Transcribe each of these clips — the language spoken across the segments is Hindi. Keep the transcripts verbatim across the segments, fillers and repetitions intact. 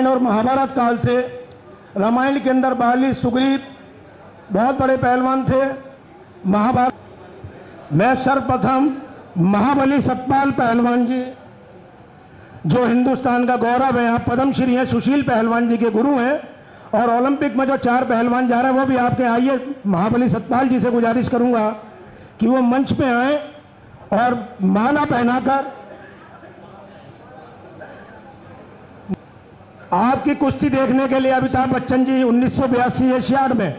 रामायण और महाभारत काल से। रामायण के अंदर बाली, सुग्रीव बहुत बड़े पहलवान थे। महाभारत में सर्वप्रथम महाबली सतपाल पहलवान जी, जो हिंदुस्तान का गौरव है, आप पद्मश्री हैं, सुशील पहलवान जी के गुरु हैं। और ओलंपिक में जो चार पहलवान जा रहे हैं वो भी आपके आइए। महाबली सतपाल जी से गुजारिश करूंगा कि वो मंच पे आए और माला पहनाकर आपकी कुश्ती देखने के लिए। अमिताभ बच्चन जी उन्नीस सौ बयासी एशियाड में,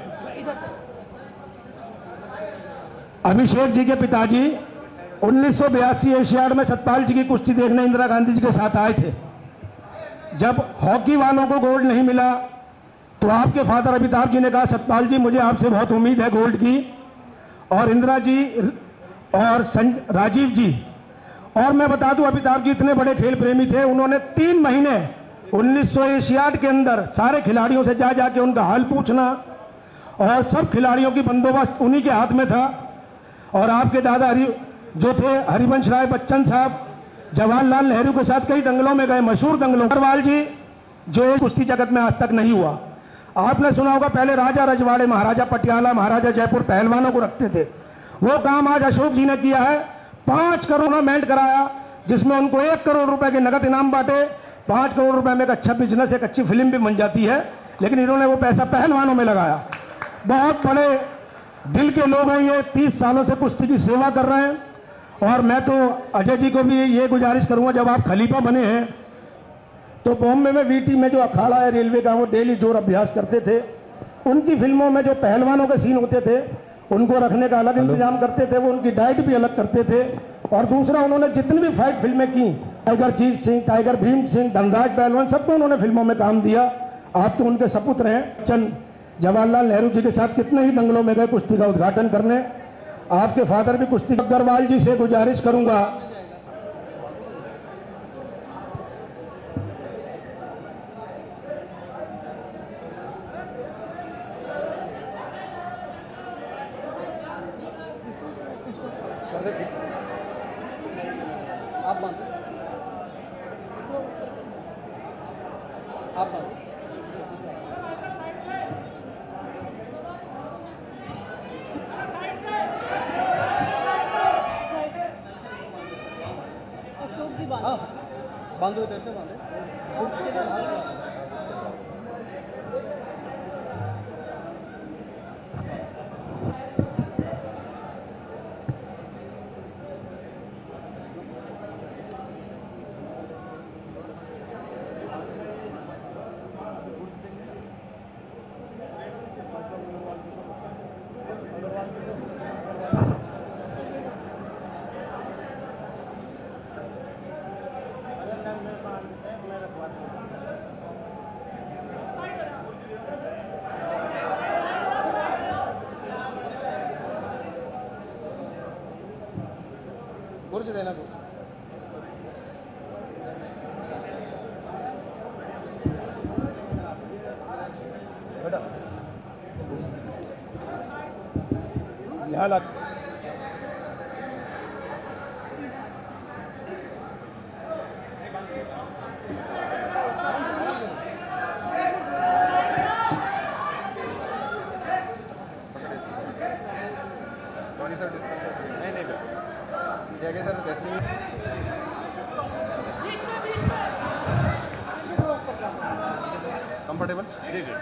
अभिषेक जी के पिताजी उन्नीस सौ बयासी एशियाड में सतपाल जी की कुश्ती देखने इंदिरा गांधी जी के साथ आए थे। जब हॉकी वालों को गोल्ड नहीं मिला तो आपके फादर अमिताभ जी ने कहा, सतपाल जी मुझे आपसे बहुत उम्मीद है गोल्ड की। और इंदिरा जी और राजीव जी, और मैं बता दूं अमिताभ जी इतने बड़े खेल प्रेमी थे, उन्होंने तीन महीने उन्नीस सौ एशियाड के अंदर सारे खिलाड़ियों से जा जाके उनका हाल पूछना, और सब खिलाड़ियों की बंदोबस्त उन्हीं के हाथ में था। और आपके दादा हरि जो थे हरिवंश राय बच्चन साहब, जवाहरलाल नेहरू के साथ कई दंगलों में गए, मशहूर दंगलों। अग्रवाल जी जो एक कुश्ती जगत में आज तक नहीं हुआ। आपने सुना होगा पहले राजा रजवाड़े, महाराजा पटियाला, महाराजा जयपुर पहलवानों को रखते थे। वो काम आज अशोक जी ने किया है। पांच करोड़ टूर्नामेंट कराया जिसमें उनको एक करोड़ रुपए के नगद इनाम बांटे। पांच करोड़ रुपए में एक अच्छा बिजनेस, एक अच्छी फिल्म भी बन जाती है, लेकिन इन्होंने वो पैसा पहलवानों में लगाया। बहुत बड़े दिल के लोग हैं ये, तीस सालों से कुश्ती की सेवा कर रहे हैं। और मैं तो अजय जी को भी ये गुजारिश करूंगा, जब आप खलीफा बने हैं तो बॉम्बे में वीटी में जो अखाड़ा है रेलवे का, वो डेली जोर अभ्यास करते थे। उनकी फिल्मों में जो पहलवानों के सीन होते थे उनको रखने का अलग इंतजाम करते थे, वो उनकी डाइट भी अलग करते थे। और दूसरा, उन्होंने जितनी भी फाइट फिल्में की, टाइगर जीत सिंह, टाइगर भीम सिंह, धनराज पहलवान, सबको उन्होंने फिल्मों में काम दिया। आप तो उनके सपुत्र हैं। बच्चन जवाहरलाल नेहरू जी के साथ कितने ही दंगलों में गए कुश्ती का उद्घाटन करने। आपके फादर भी कुश्ती। अग्रवाल जी से गुजारिश करूंगा, आप बांधो, आप बांधो। अशोक जी बांधो, बांधो इधर से बांधो। गुरु जी देना को बेटा यहाँ ला नहीं नहीं सर कंफर्टेबल जी जी।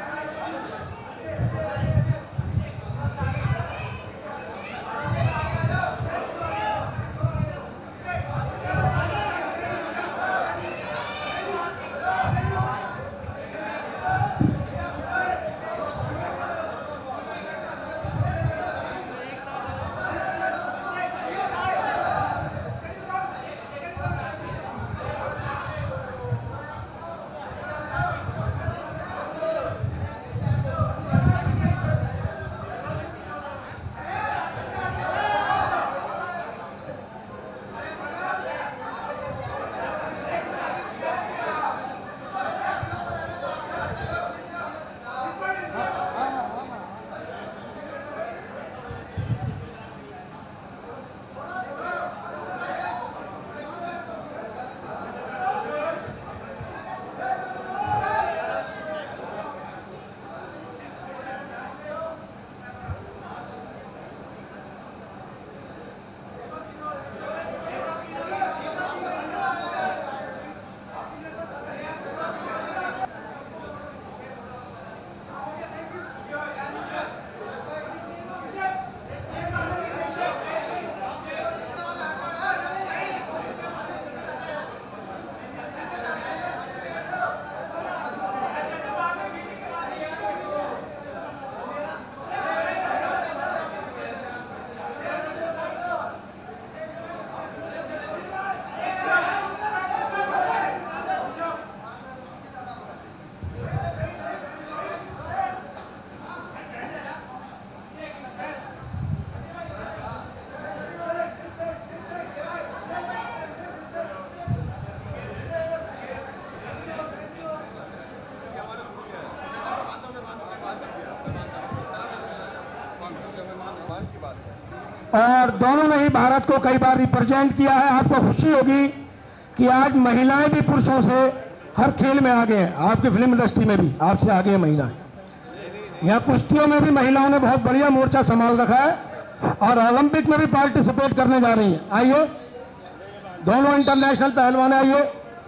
और दोनों ने ही भारत को कई बार रिप्रेजेंट किया है। आपको खुशी होगी कि आज महिलाएं भी पुरुषों से हर खेल में आगे हैं। आपकी फिल्म इंडस्ट्री में भी आपसे आगे हैं महिलाएं। यहाँ कुश्तियों में भी महिलाओं ने बहुत बढ़िया मोर्चा संभाल रखा है और ओलंपिक में भी पार्टिसिपेट करने जा रही हैं। आइए दोनों इंटरनेशनल पहलवान आइए।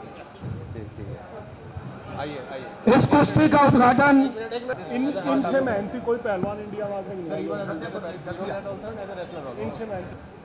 आइए आइए। इस कुश्ती का उद्घाटन इन इनसे मेहनती कोई पहलवान इंडिया में नहीं है। इनसे इनसे मेहनती